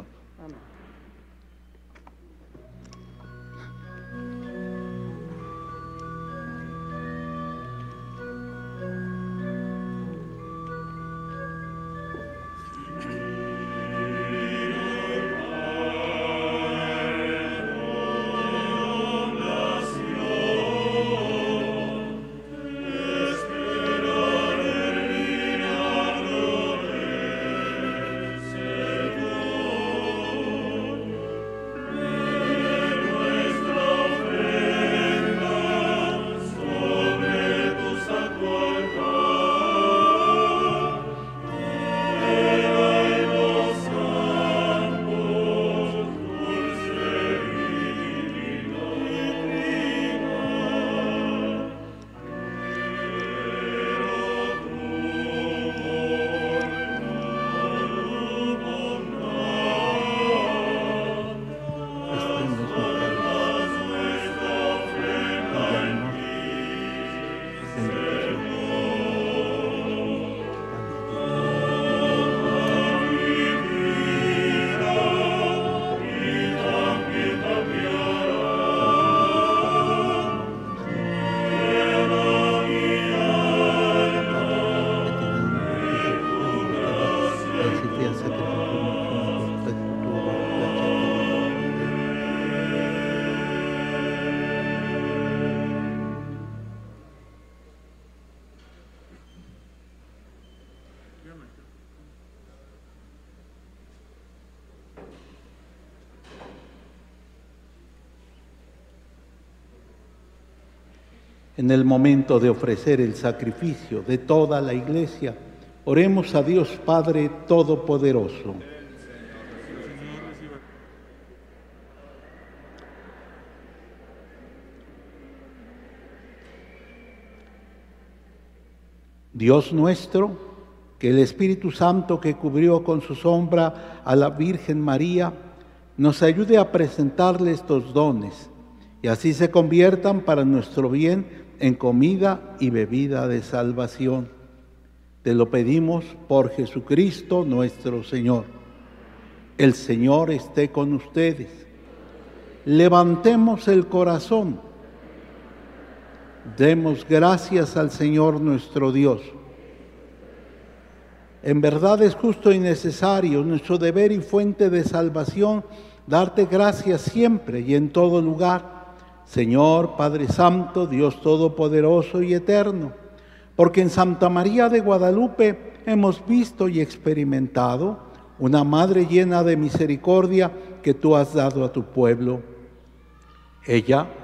En el momento de ofrecer el sacrificio de toda la iglesia, oremos a Dios Padre Todopoderoso. Dios nuestro, que el Espíritu Santo que cubrió con su sombra a la Virgen María, nos ayude a presentarle estos dones y así se conviertan para nuestro bien en comida y bebida de salvación. Te lo pedimos por Jesucristo nuestro Señor. El Señor esté con ustedes. Levantemos el corazón. Demos gracias al Señor nuestro Dios. En verdad es justo y necesario, nuestro deber y fuente de salvación, darte gracias siempre y en todo lugar, Señor, Padre Santo, Dios Todopoderoso y Eterno, porque en Santa María de Guadalupe hemos visto y experimentado una Madre llena de misericordia que tú has dado a tu pueblo. Ella,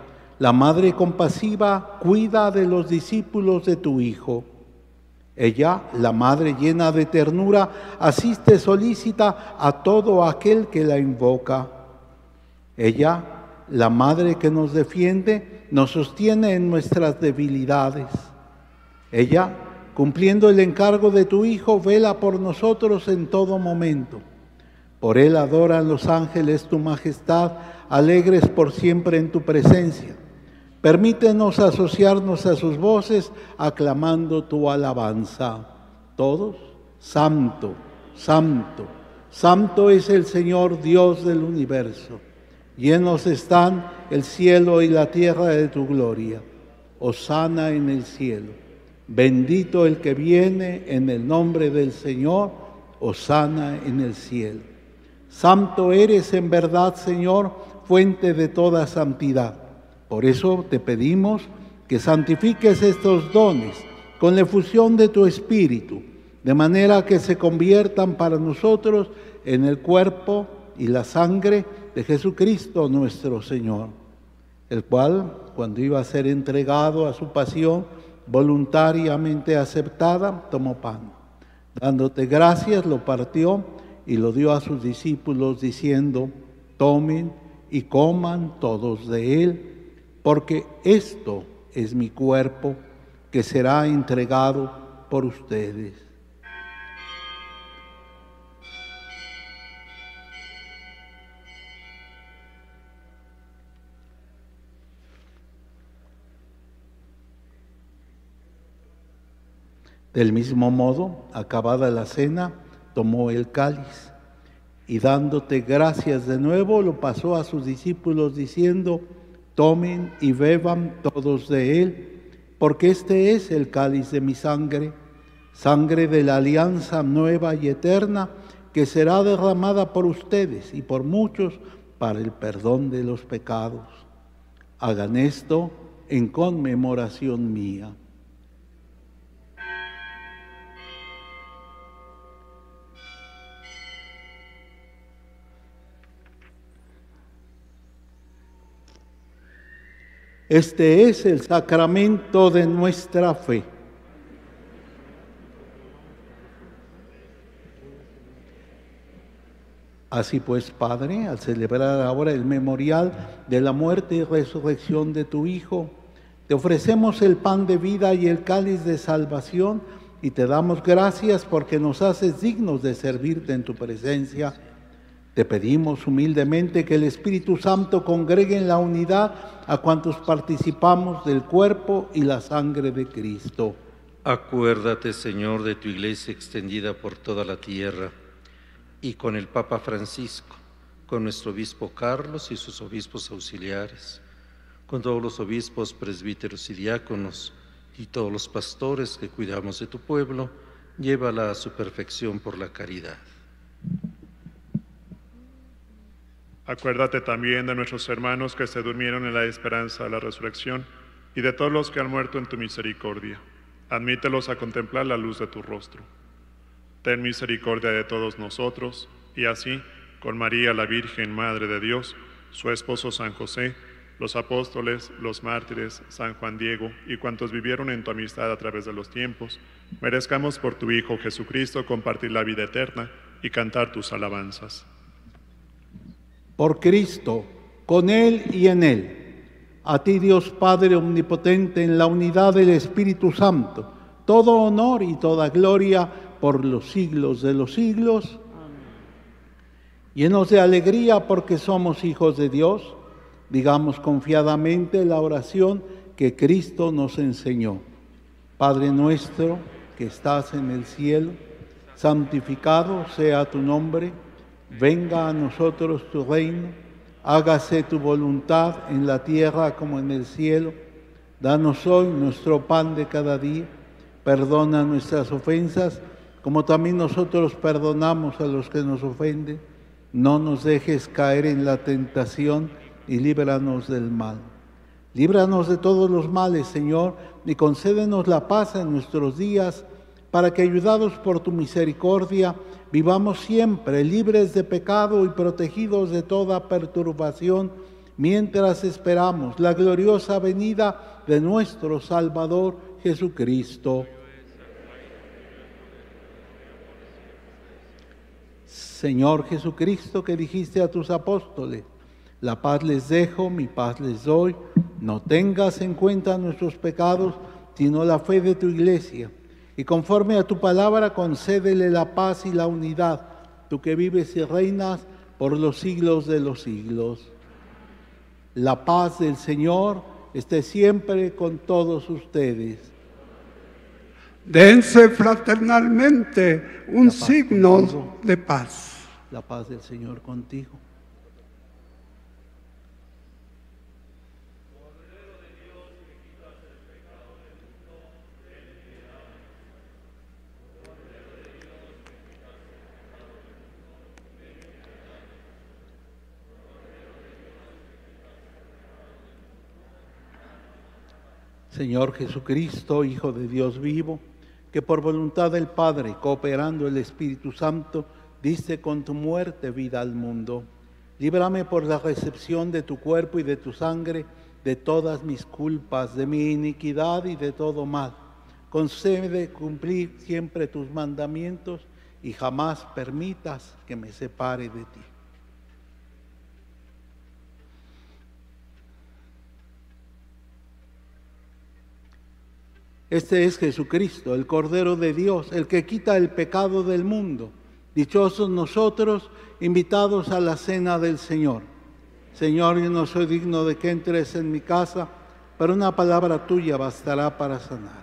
la Madre compasiva, cuida de los discípulos de tu Hijo. Ella, la Madre llena de ternura, asiste solícita a todo aquel que la invoca. Ella, la Madre que nos defiende, nos sostiene en nuestras debilidades. Ella, cumpliendo el encargo de tu Hijo, vela por nosotros en todo momento. Por Él adoran los ángeles tu majestad, alegres por siempre en tu presencia. Permítenos asociarnos a sus voces, aclamando tu alabanza. Todos, Santo, Santo, Santo es el Señor Dios del universo. Llenos están el cielo y la tierra de tu gloria. Hosana en el cielo. Bendito el que viene en el nombre del Señor. Hosana en el cielo. Santo eres en verdad, Señor, fuente de toda santidad. Por eso te pedimos que santifiques estos dones con la efusión de tu Espíritu, de manera que se conviertan para nosotros en el cuerpo y la sangre de Jesucristo nuestro Señor, el cual, cuando iba a ser entregado a su pasión voluntariamente aceptada, tomó pan. Dándote gracias, lo partió y lo dio a sus discípulos, diciendo: tomen y coman todos de él, porque esto es mi cuerpo que será entregado por ustedes. Del mismo modo, acabada la cena, tomó el cáliz y dándote gracias de nuevo, lo pasó a sus discípulos diciendo: tomen y beban todos de él, porque este es el cáliz de mi sangre, sangre de la alianza nueva y eterna, que será derramada por ustedes y por muchos para el perdón de los pecados. Hagan esto en conmemoración mía. Este es el sacramento de nuestra fe. Así pues, Padre, al celebrar ahora el memorial de la muerte y resurrección de tu Hijo, te ofrecemos el pan de vida y el cáliz de salvación y te damos gracias porque nos haces dignos de servirte en tu presencia. Te pedimos humildemente que el Espíritu Santo congregue en la unidad a cuantos participamos del cuerpo y la sangre de Cristo.
Acuérdate, Señor, de tu iglesia extendida por toda la tierra, y con el Papa Francisco, con nuestro obispo Carlos y sus obispos auxiliares, con todos los obispos, presbíteros y diáconos, y todos los pastores que cuidamos de tu pueblo, llévala a su perfección por la caridad.
Acuérdate también de nuestros hermanos que se durmieron en la esperanza de la resurrección y de todos los que han muerto en tu misericordia. Admítelos a contemplar la luz de tu rostro. Ten misericordia de todos nosotros y así, con María la Virgen, Madre de Dios, su esposo San José, los apóstoles, los mártires, San Juan Diego y cuantos vivieron en tu amistad a través de los tiempos, merezcamos por tu Hijo Jesucristo compartir la vida eterna y cantar tus alabanzas.
Por Cristo, con Él y en Él, a ti Dios Padre Omnipotente, en la unidad del Espíritu Santo, todo honor y toda gloria por los siglos de los siglos. Amén. Llenos de alegría porque somos hijos de Dios, digamos confiadamente la oración que Cristo nos enseñó. Padre nuestro que estás en el cielo, santificado sea tu nombre. Venga a nosotros tu reino, hágase tu voluntad en la tierra como en el cielo. Danos hoy nuestro pan de cada día, perdona nuestras ofensas, como también nosotros perdonamos a los que nos ofenden. No nos dejes caer en la tentación y líbranos del mal. Líbranos de todos los males, Señor, y concédenos la paz en nuestros días, para que, ayudados por tu misericordia, vivamos siempre libres de pecado y protegidos de toda perturbación, mientras esperamos la gloriosa venida de nuestro Salvador Jesucristo. Señor Jesucristo, que dijiste a tus apóstoles: la paz les dejo, mi paz les doy. No tengas en cuenta nuestros pecados, sino la fe de tu iglesia. Y conforme a tu palabra, concédele la paz y la unidad, tú que vives y reinas por los siglos de los siglos. La paz del Señor esté siempre con todos ustedes.
Dense fraternalmente un signo de paz.
La paz del Señor contigo. Señor Jesucristo, Hijo de Dios vivo, que por voluntad del Padre, cooperando el Espíritu Santo, diste con tu muerte vida al mundo. Líbrame por la recepción de tu cuerpo y de tu sangre de todas mis culpas, de mi iniquidad y de todo mal. Concede cumplir siempre tus mandamientos y jamás permitas que me separe de ti. Este es Jesucristo, el Cordero de Dios, el que quita el pecado del mundo. Dichosos nosotros, invitados a la cena del Señor. Señor, yo no soy digno de que entres en mi casa, pero una palabra tuya bastará para sanar.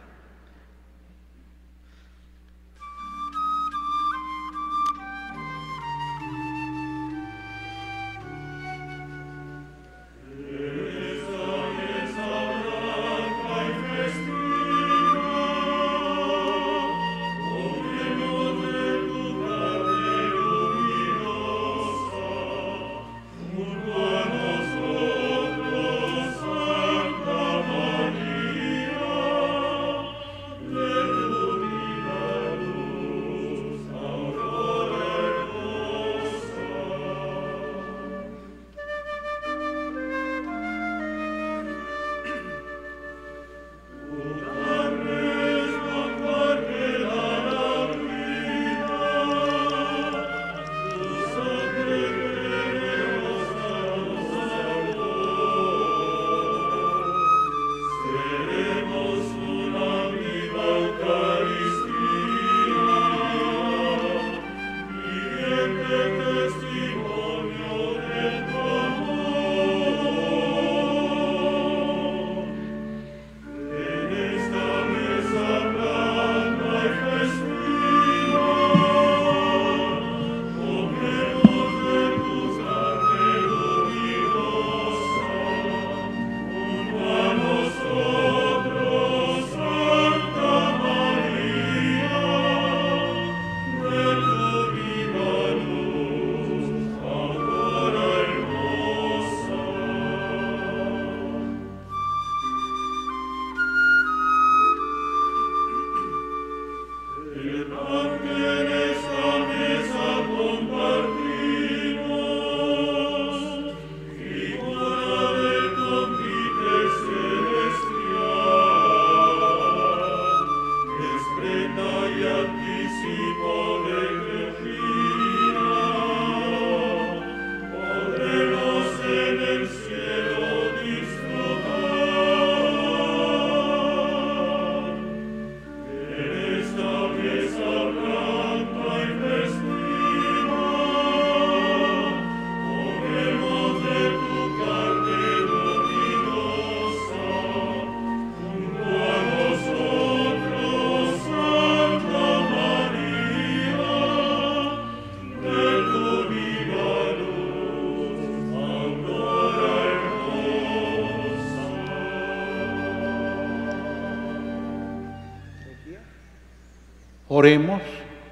Oremos.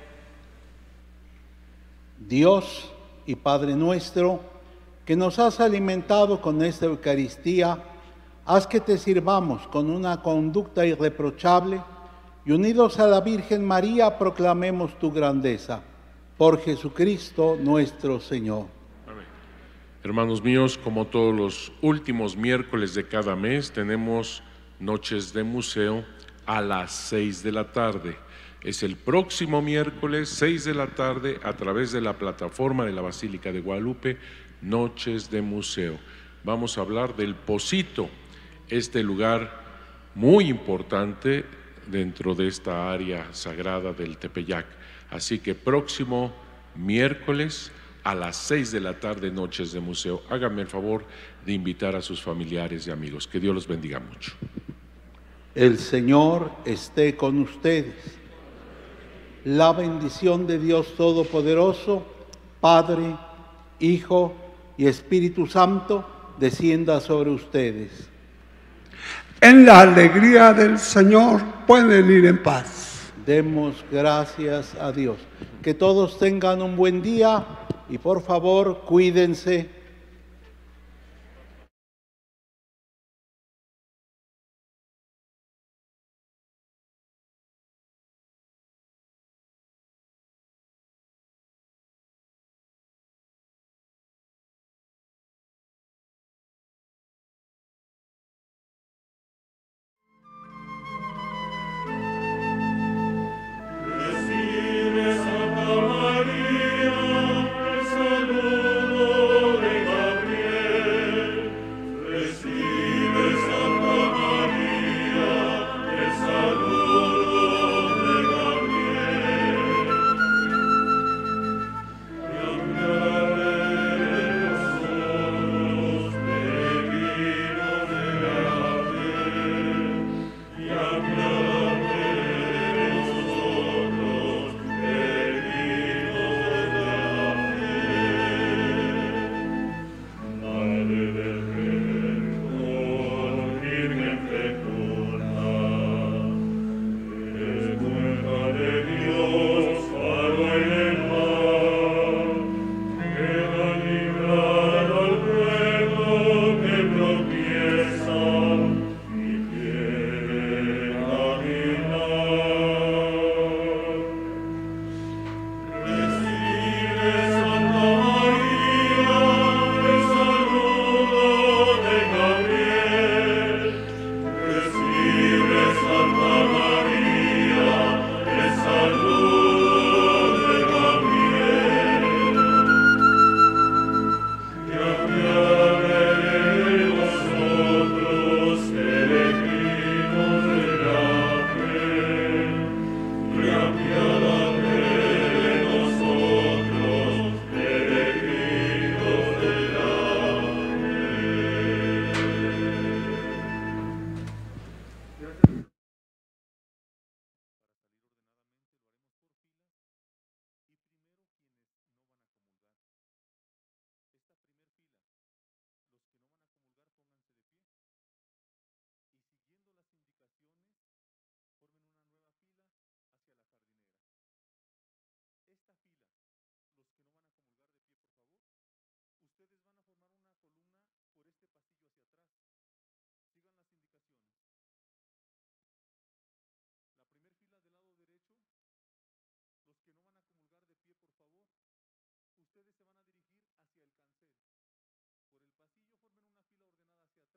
Dios y Padre nuestro, que nos has alimentado con esta Eucaristía, haz que te sirvamos con una conducta irreprochable y unidos a la Virgen María proclamemos tu grandeza. Por Jesucristo nuestro Señor.
Amén.
Hermanos míos, como todos los últimos miércoles de cada mes, tenemos noches de museo a las 6 de la tarde. Es el próximo miércoles, 6 de la tarde, a través de la plataforma de la Basílica de Guadalupe, Noches de Museo. Vamos a hablar del Pocito, este lugar muy importante dentro de esta área sagrada del Tepeyac. Así que próximo miércoles a las 6 de la tarde, Noches de Museo. Háganme el favor de invitar a sus familiares y amigos. Que Dios los bendiga mucho.
El Señor esté con ustedes. La bendición de Dios Todopoderoso, Padre, Hijo y Espíritu Santo, descienda sobre ustedes.
En la alegría del Señor pueden ir en paz.
Demos gracias a Dios. Que todos tengan un buen día y por favor cuídense.
Salud.